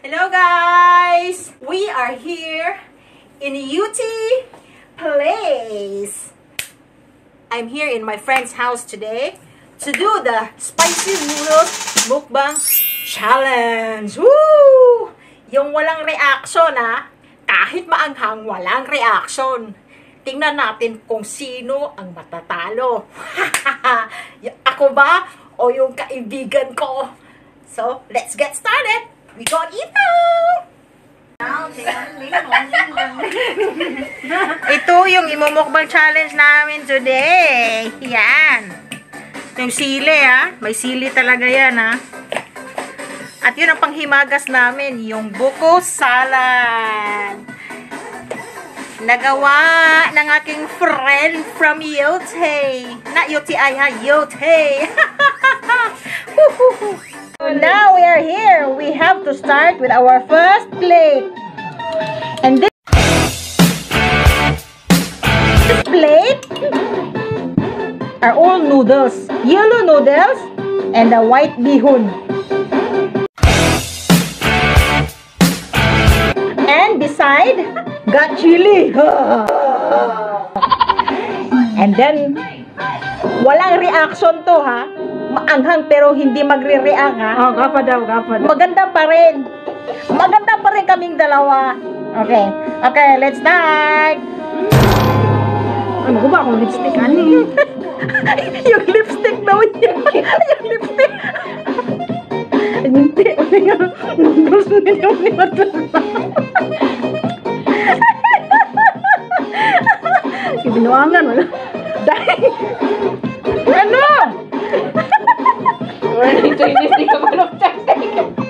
Hello guys! We are here in UT Place. I'm here in my friend's house today to do the spicy noodles mukbang challenge. Woo! Yung walang reaction kahit maanghang walang reaction. Tingnan natin kung sino ang matatalo. Ako ba o yung kaibigan ko? So, let's get started! We got ito! Ito yung imumukbang challenge namin today. Yan. Yung sili may sili talaga yan At yun ang panghimagas namin, yung buko salad. Nagawa ng aking friend from Yote. Not UTI Yote. So now we are here. We have to start with our first plate. And this plate are all noodles. Yellow noodles and the white bihun. And beside, got chili. And then, walang reaction to maanghang pero hindi magre-react Gapa daw. Maganda pa rin. Maganda pa rin kaming dalawa. Okay. Okay, let's start. Ano ko ba akong lipstick, Yung lipstick daw niya. Yung lipstick. Hindi. Noodles nila ni Matula. Ibinuangan wala. Dahil. Ano? Warning Chinese, di ka marunong chopstick.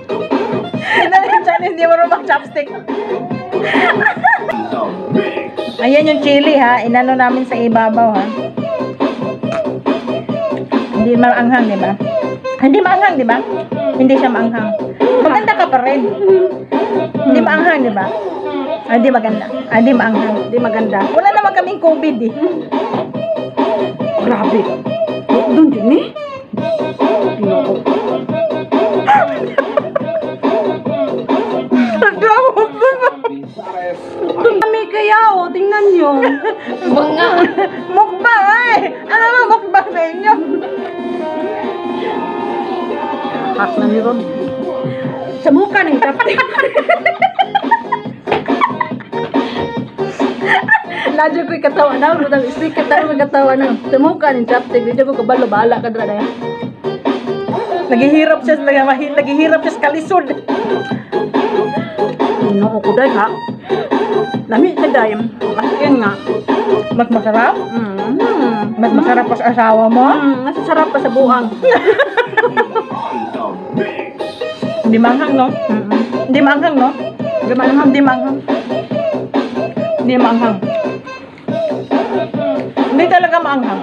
Hindi marunong chopstick. Ayan yung chili inano namin sa ibabaw Hindi maanghang, di ba? Hindi maanghang, di ba? Hindi siya maanghang. Maganda ka pa rin. Hindi maanghang, di ba? Hindi maganda. Hindi maanghang. Hindi maganda. Wala naman kaming COVID Grabe. Doon din Kami kaya tingnan nyo. Mukbang Ano ba mukbang sa inyo? Hak na ni Ron. Sa mukha ng chopstick. Ladyo ko'y katawa na. Rudang stick katawa na. Sa mukha ng chopstick. Dito ko kabalo-bala ka dra. Naghihirap siya sa kalisod. Ano ko dahil Lami sa dayam. Yan nga. Mas masarap? Mas masarap pa sa asawa mo? Mas sarap pa sa buang. Hindi manghang, no? Hindi manghang, no? Hindi manghang. Hindi manghang. Hindi manghang. Hindi talaga manghang.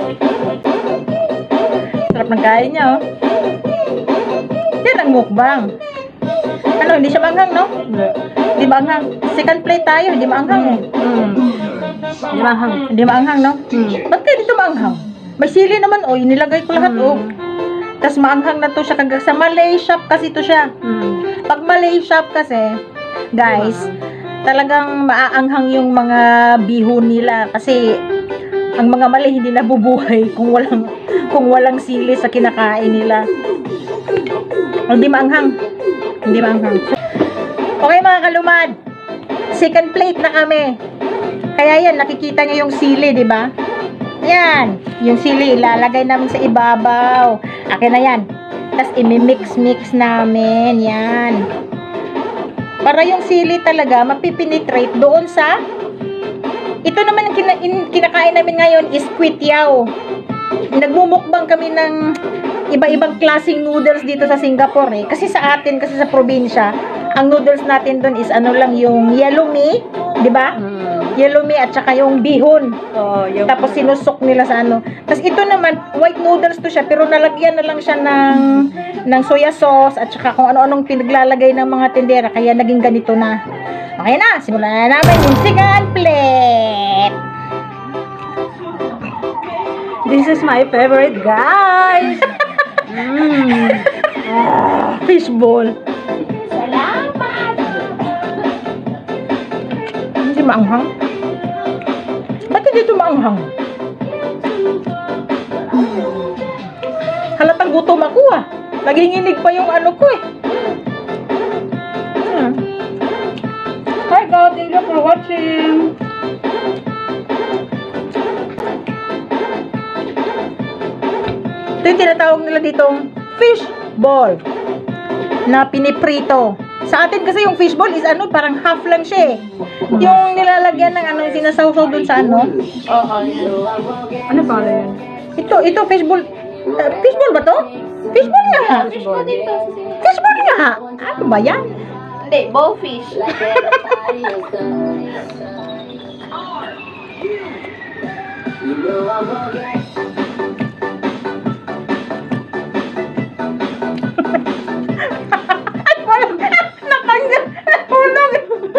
Sarap ng kain niya, Yan ang mukbang. Ano, hindi siya manghang, no? Hindi manghang. Second plate tayo, hindi manghang Hindi manghang. Hindi manghang, no? Ba't kayo dito manghang? May sili naman, nilagay ko lahat, Tapos maanghang na to siya kagag sa Malay shop kasi to siya. Pag Malay shop kasi, guys, talagang maaanghang yung mga bihon nila kasi ang mga Malay hindi nabubuhay kung walang sili sa kinakain nila. Hindi maanghang. Hindi maanghang. Okay mga kalumad, second plate na kami. Kaya yan, nakikita nyo yung sili, di ba? Yan, yung sili ilalagay namin sa ibabaw. Akin na yan. Tapos imimix-mix namin. Yan. Para yung sili talaga mapipenetrate doon sa ito naman ang kinakain namin ngayon is kwitiao. Nagmumukbang kami ng iba-ibang klaseng noodles dito sa Singapore Kasi sa atin, kasi sa probinsya, ang noodles natin doon is lang yung yellow mee, di ba? Yellow mee at saka yung bihon. Tapos sinusok nila sa Tapos ito naman, white noodles to siya, pero nalagyan na lang siya ng soya sauce at saka kung ano-anong pinaglalagay ng mga tindera, kaya naging ganito na. Okay na, simulan na namin yung second plate. This is my favorite, guys. Fishball. Salamat. Hindi maanghang? Ba't hindi ito maanghang? Halatang gutom ako ah. Naginginig pa yung ano ko eh. Hi guys, thank you for watching. Ito yung tinatawag nila ditong fish ball na piniprito. Sa atin kasi yung fish ball is ano, parang half lang siya eh. Yung nilalagyan ng ano, sinasawsaw dun sa ano. Oo, ano pa yan? Ito fish ball. Fish ball ba to? Fish ball nga. Fish ball dito. Fish ball nga. Ano ba yan? Hindi, bowfish. Ay, walang natanggal. Hulog.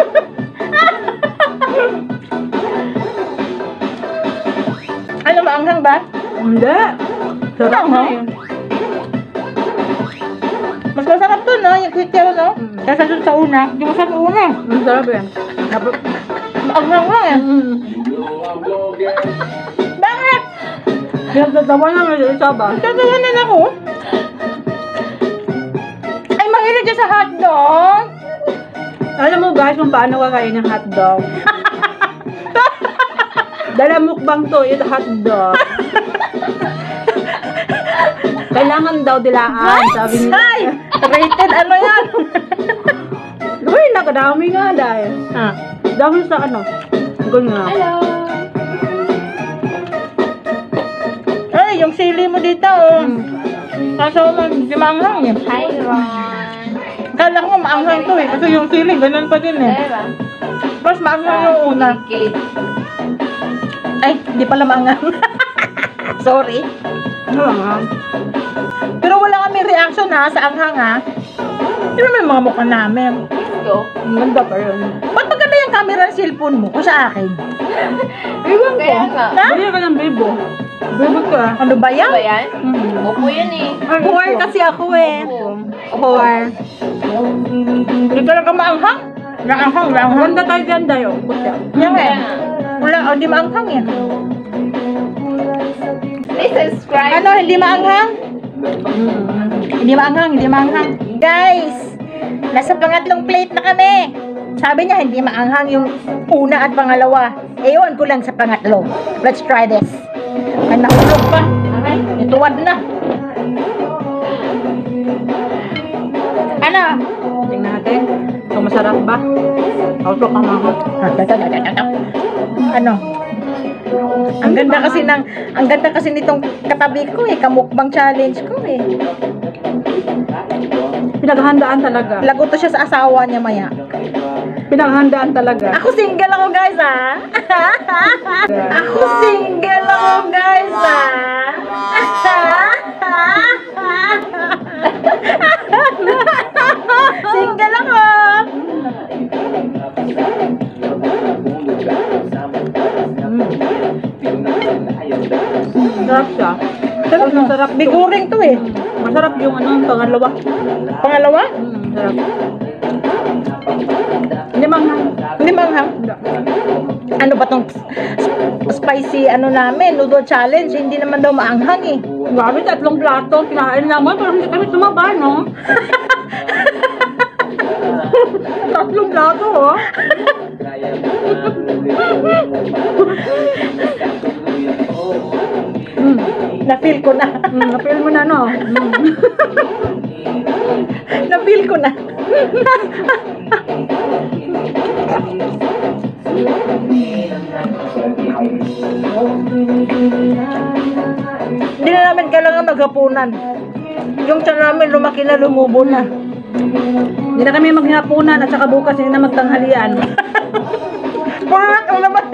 Ano, maanghang ba? Hindi. Sarap na yun. Mas masarap to, no? Yung kwitiyaw, no? Kaya dun sa una. Hindi masarap sa una. Sarap yan. Maanghang nga eh. Bakit? Yung tatawa na nga yung isa ba? Tatawanan ako. Ay, mahilig siya sa hotdog. Alam mo guys kung paano kakain ng hotdog? Dala mukbang to, yung hotdog. Kailangan daw dilaan, sabi nila. Ay! Rated ano yan? Uy, nakadami nga dahil. Ah. Dami sa ano. Gano'n nga. Hello. Ay, yung sili mo dito, oh. Kaso di maanghang eh. Hi, Ron. Kala ko maanghang to eh. Kasi yung sili, ganun pa din eh. Diba? Mas maanghang yung una. Kilid. Ay, di pala maanghang. Sorry. Ano nga? Pero wala kami reaction ha, sa anghang ha. Di ba may mga mukha namin? Go. Ang ganda pa yun. Ba't maganda yung camera ng cellphone mo? O sa akin? Iwan ko. Kaya nga. Ha? Bili ka ng bibo. Bibo ka. Ano ba yan? Ba yan? Opo yan eh. Whore kasi ako eh. Whore. Hindi talaga maanghang. Maanghang, maanghang. Ganda tayo dyan tayo. Kutya. Yan eh. Wala, o di maanghang eh. Please subscribe. Ano, hindi maanghang? Hindi maanghang, hindi maanghang. Guys, nasa pangatlong plate na kami. Sabi niya, hindi maanghang yung una at pangalawa. Ewan ko lang sa pangatlo. Let's try this. Ay, nahulog pa. Ituwad na. Ano? Tingnan natin. Kung masarap ba? Outlook ang mga. Ano? Ang ganda kasi nitong katabi ko eh, kamukbang challenge ko eh. Pinaghandaan talaga. Lago to siya sa asawa niya maya. Pinaghandaan talaga. Ako single ako guys ah. Ako single ako guys ah. Single ako. Sarap siya. Sarap na sarap. Biguring to eh. Masarap yung ano, pangalawa. Pangalawa? Sarap. Hindi manghang. Hindi manghang. Ano ba tong spicy ano namin, noodle challenge, hindi naman daw maanghang eh. Grabe, 3 plato. Kinain naman, pero hindi kami tumaba, no? 3 plato, oh. Na-feel ko na. Napil mo na, no? Na-feel ko na. Hindi na namin kailangan maghapunan. Yung tiyan namin lumaki na, lumubo na. Hindi na kami maghapunan at saka bukas hindi na magtanghalian. Purak ang naman.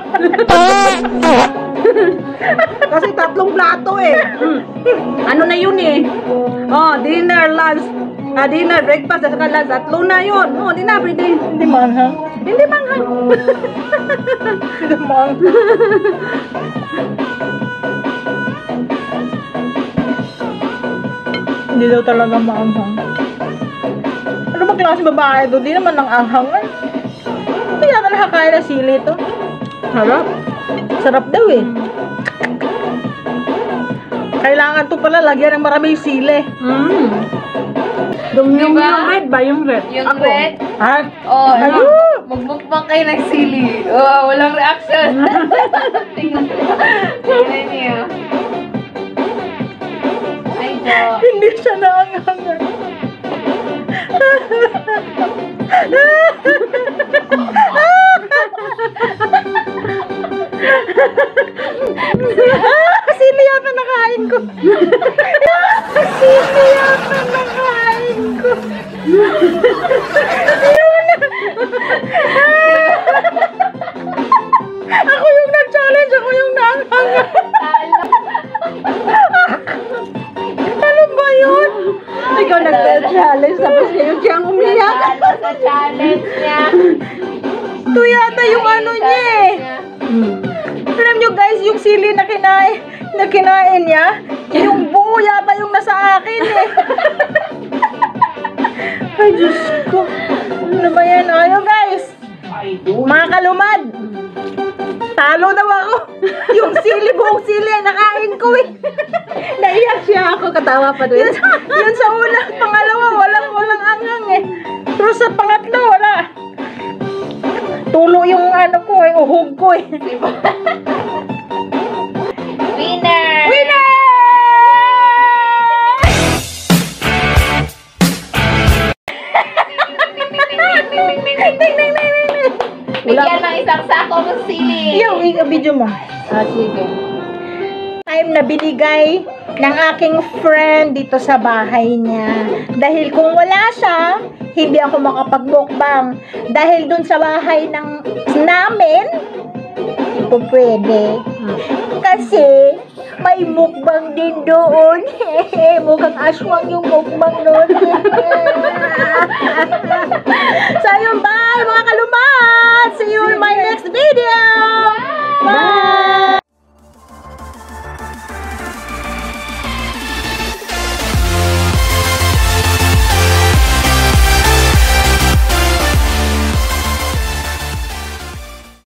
Kasi 3 plato eh. Ano na yun eh? Oh, dinner, lunch, dinner, breakfast, at saka lunch. 3 na yun. Oh, hindi na pwede. Hindi manghang. Hindi manghang. Hindi manghang. Hindi daw talaga maanghang. Ano ba klase babae doon? Di naman ang anghang eh. Hindi yata nakakain ng sili to. Harap. Sarap daw eh. Kailangan to pala lagyan ng maraming sili. Yung Diba? red ba? Yung red? Yung Ako. red. Ha? Oh, Ayun! magmukbang kayo ng sili. Oh, walang reaction. Tingnan niyo. Ay, Jo. Hindi siya naangangan. Sili yata nakain ko. Sili yata nakain ko. Ako yung nag-challenge, ako yung naangangan. Ano ba yun? Ikaw nag-challenge tapos ngayon siyang umiyak. Ano sa challenge niya? Ito yata yung ano niya eh. Alam nyo guys, yung sili na kinain niya, yung buo yata yung nasa akin eh. Ay, Diyos ko. Ano ba yan? Ayo guys. Mga kalumad. Talo daw ako. Yung buong sili, nakain ko eh. Naiyak siya ako, katawa pa doon. Yun sa una, pangalawa, walang angang eh. Pero sa pangatlo, wala. Tulo yung ano ko eh, uhog ko eh. Winner! Winner! Bigyan ng isang sako ng sili. Yung video mo. Sige. Time na binigay ng aking friend dito sa bahay niya. Dahil kung wala siya, hindi ako makapag-mukbang. Dahil dun sa bahay namin, hindi po pwede. Kasi, may mukbang din doon. Mukhang aswang yung mukbang doon. So, yun, bye mga